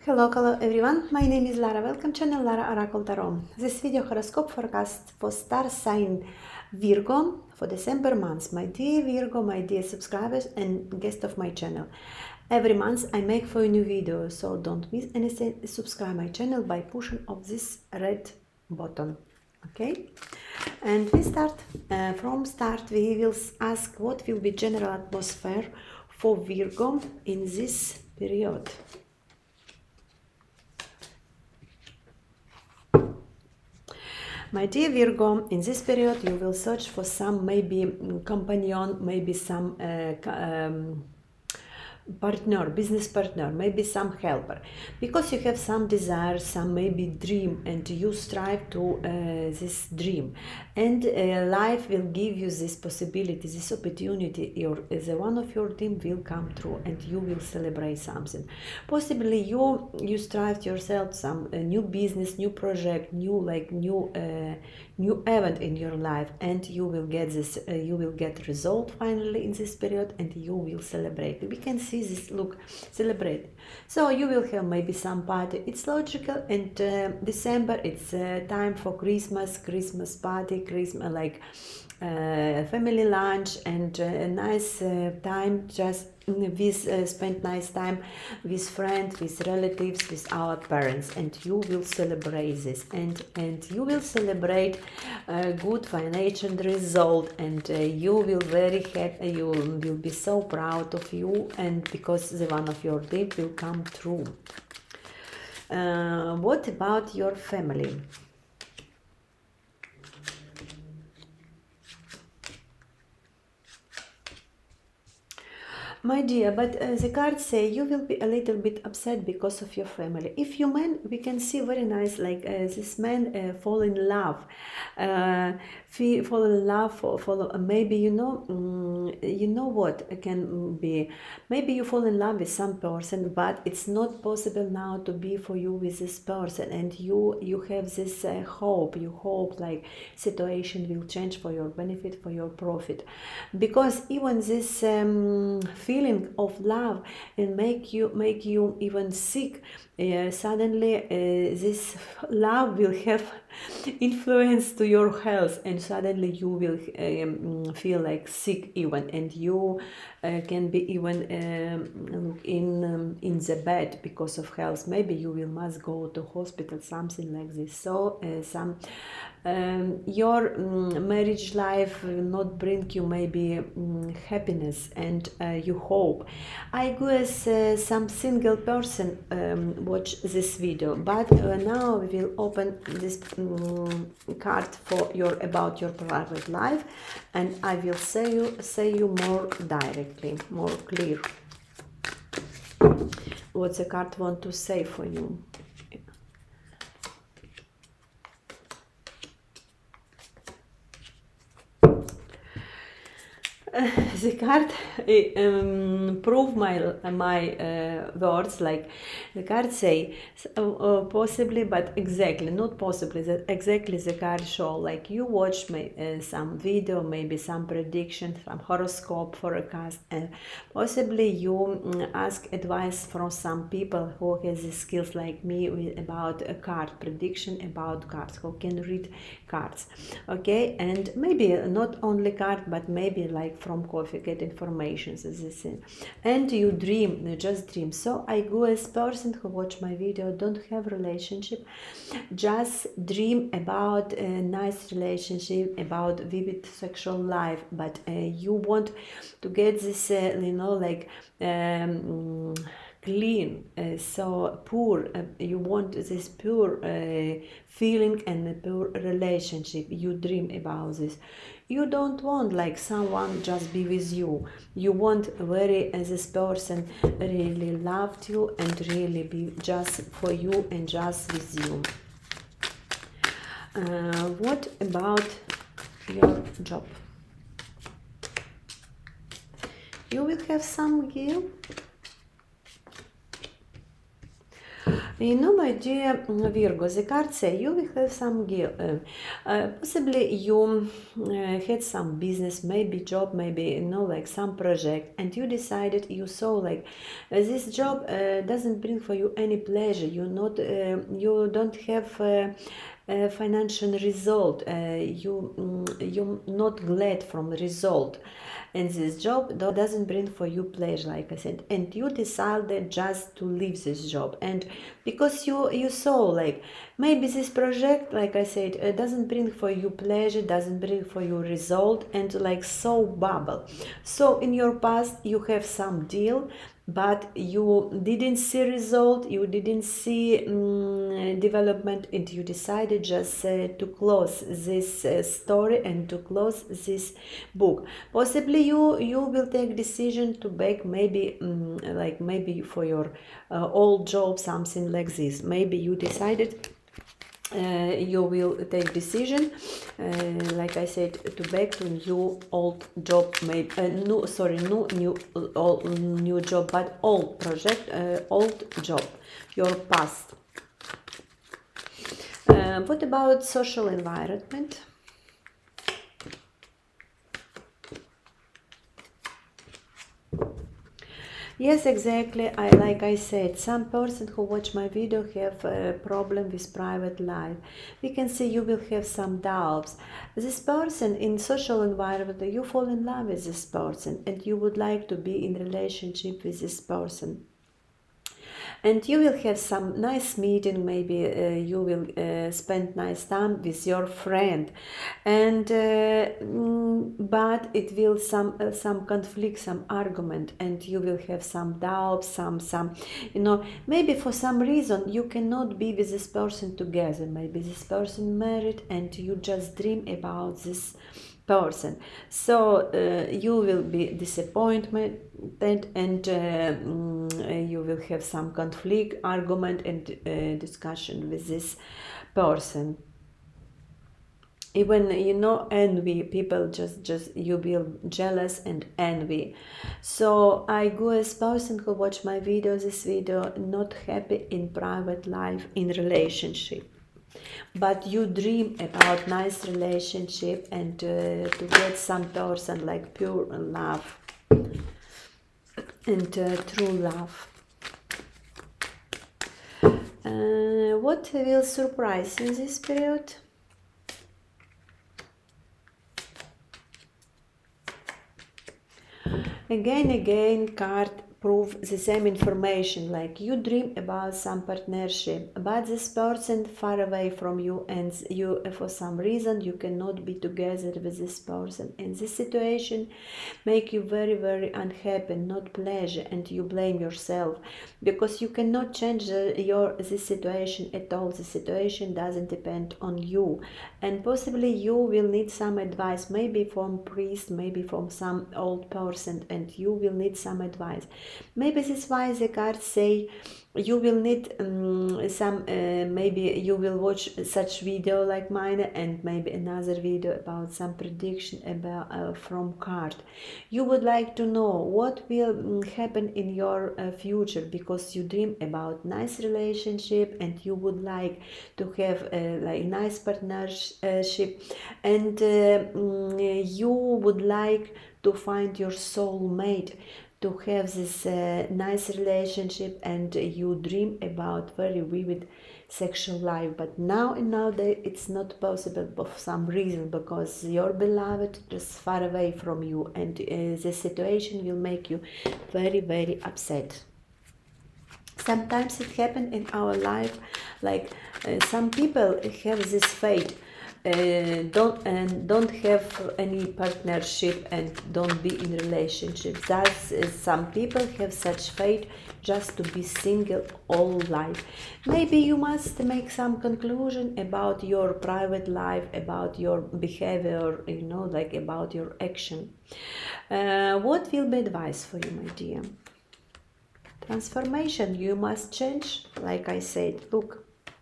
Hello everyone, my name is Lara. Welcome channel Lara Oracle Tarot. This video horoscope forecast for star sign Virgo for December month. My dear Virgo, my dear subscribers and guests of my channel. Every month I make for a new video, so don't miss anything. Subscribe my channel by pushing of this red button. Okay, and we start from start. We will ask what will be general atmosphere for Virgo in this period. My dear Virgo, in this period you will search for some maybe companion, maybe some partner, business partner, maybe some helper, because you have some desire, some maybe dream, and you strive to this dream, and life will give you this possibility, this opportunity. The one of your dream will come true and you will celebrate something. Possibly you strive yourself some new business, new project, new event in your life, and you will get this you will get result finally in this period, and you will celebrate. We can see this, look, celebrate. So you will have maybe some party. It's logical, and December, it's time for Christmas party, Christmas, like family lunch, and a nice time just with spend nice time with friends, with relatives, with our parents, and you will celebrate this, and you will celebrate good financial result, and you will very happy, you will be so proud of you, and because the one of your dream will come true. What about your family? My dear, but the cards say you will be a little bit upset because of your family. If you man, we can see very nice, like this man fall in love, maybe you know what can be. Maybe you fall in love with some person, but it's not possible now to be for you with this person, and you have this hope. You hope like situation will change for your benefit, for your profit, because even this feeling of love and make you even sick. Suddenly this love will have influence to your health, and suddenly you will feel like sick even, and you can be even in the bed because of health. Maybe you will must go to hospital, something like this. So your marriage life will not bring you maybe happiness, and you hope. I guess some single person watch this video, but now we will open this card for about your private life, and I will say you more directly, more clear what the card want to say for you. The card prove my words. Like the card say possibly, but exactly not possibly. That exactly the card show. Like you watch some video, maybe some prediction, some horoscope forecast, and possibly you ask advice from some people who has the skills like me about a card prediction, about cards, who can read cards. Okay, and maybe not only card, but maybe like from coffee get information, and you dream, you just dream. So I go as person who watch my video don't have relationship, just dream about a nice relationship, about vivid sexual life, but you want to get this like clean, so pure. You want this pure feeling and a pure relationship. You dream about this. You don't want like someone just be with you. You want very this person really loved you and really be just for you and just with you. What about your job? You will have some guilt. You know, my dear Virgo, the card say you will have some guilt. Possibly you had some business, maybe job, maybe like some project, and you decided you saw like this job doesn't bring for you any pleasure. You don't have financial result. You're not glad from the result, and this job doesn't bring for you pleasure, like I said, and you decided just to leave this job. And because you saw like maybe this project, like I said, doesn't bring for you pleasure, doesn't bring for you result, and like so bubble. So in your past you have some deal, but you didn't see result, you didn't see development, and you decided just to close this story and to close this book. Possibly you will take decision to back, maybe like maybe for your old job, something like this. Maybe you decided you will take decision, like I said, to back to new old job, maybe new job, but old project, old job, your past. What about social environment? Yes, exactly. Like I said, some person who watch my video have a problem with private life. We can see you will have some doubts. This person in social environment, you fall in love with this person, and you would like to be in relationship with this person. And you will have some nice meeting, maybe you will spend nice time with your friend, and but it will some conflict, some argument, and you will have some doubts, some maybe for some reason you cannot be with this person together. Maybe this person married and you just dream about this person, so you will be disappointed, and you will have some conflict, argument, and discussion with this person. Even envy, people just you will jealous and envy. So I go as person who watch my video, this video, not happy in private life, in relationship, but you dream about nice relationship, and to get some person like pure love and true love. What will surprise you in this period? Again, card prove the same information, like you dream about some partnership, but this person far away from you, and you for some reason you cannot be together with this person, and this situation make you very unhappy, not pleasure, and you blame yourself because you cannot change this situation at all. The situation doesn't depend on you, and possibly you will need some advice, maybe from priest, maybe from some old person, and you will need some advice. Maybe this is why the cards say you will need maybe you will watch such video like mine, and maybe another video about some prediction about from card. You would like to know what will happen in your future, because you dream about nice relationship, and you would like to have like nice partnership, and you would like to find your soulmate, to have this nice relationship, and you dream about very vivid sexual life. But nowadays it's not possible for some reason, because your beloved is far away from you, and the situation will make you very upset. Sometimes it happens in our life, like some people have this fate, don't have any partnership and don't be in relationship. Thus, some people have such fate just to be single all life. Maybe you must make some conclusion about your private life, about your behavior, like about your action. What will be advice for you, my dear? Transformation, you must change, like I said. Look.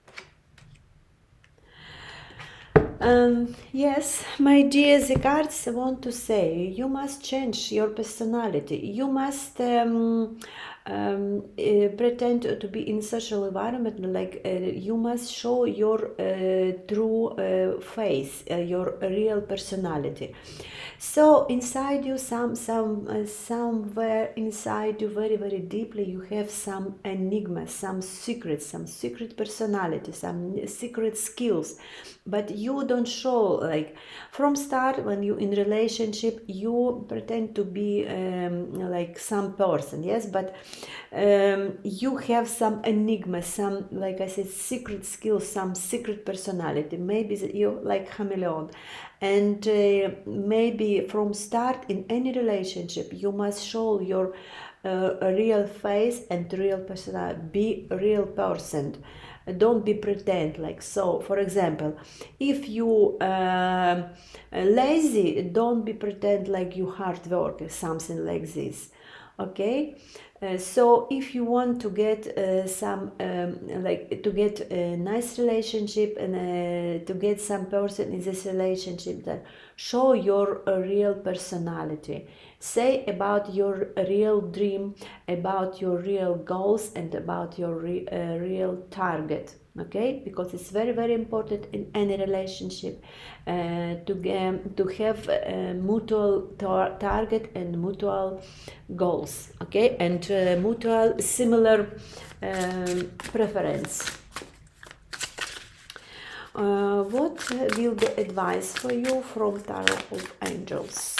Yes, my dear, the cards want to say you must change your personality. You must pretend to be in social environment, like you must show your true face, your real personality. So inside you, somewhere inside you, very very deeply, you have some enigma, some secret personality, some secret skills, but you don't show. Like from start, when you in relationship, you pretend to be like some person, yes, but you have some enigma, some, like I said, secret skills, some secret personality. Maybe you like chameleon, and maybe from start in any relationship you must show your real face and real personality. Be a real person, don't be pretend. Like, so for example, if you lazy, don't be pretend like you hard work, something like this. Okay, so if you want to get some like to get a nice relationship, and to get some person in this relationship, that show your real personality, say about your real dream, about your real goals, and about your real target. Okay, because it's very very important in any relationship to have a mutual target and mutual goals. Okay, and mutual similar preference. What will be advice for you from Tarot of Angels?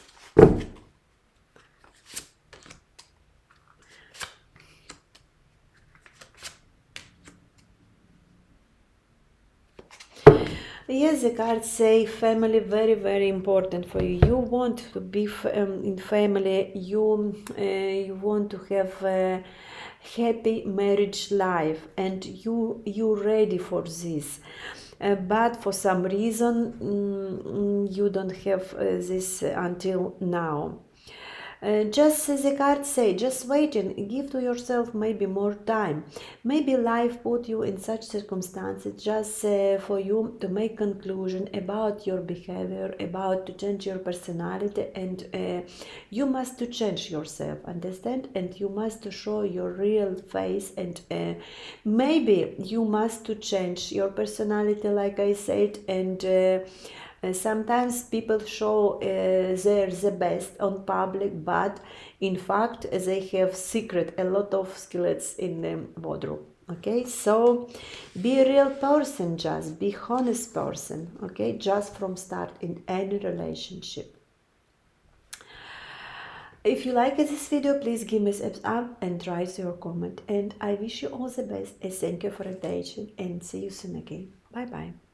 Yes, the cards say family very very important for you. You want to be in family. You want to have a happy marriage life, and you ready for this. But for some reason you don't have this until now. Just as the cards say, just wait and give to yourself maybe more time. Maybe life put you in such circumstances just for you to make conclusion about your behavior, about to change your personality, and you must to change yourself, understand? And you must to show your real face, and maybe you must to change your personality, like I said, and sometimes people show they're the best on public, but in fact they have secret, a lot of skeleton in the wardrobe. Okay, so be a real person, just be honest person. Okay, just from start in any relationship. If you like this video, please give me a thumbs up and write your comment. And I wish you all the best. And thank you for attention, and see you soon again. Bye bye.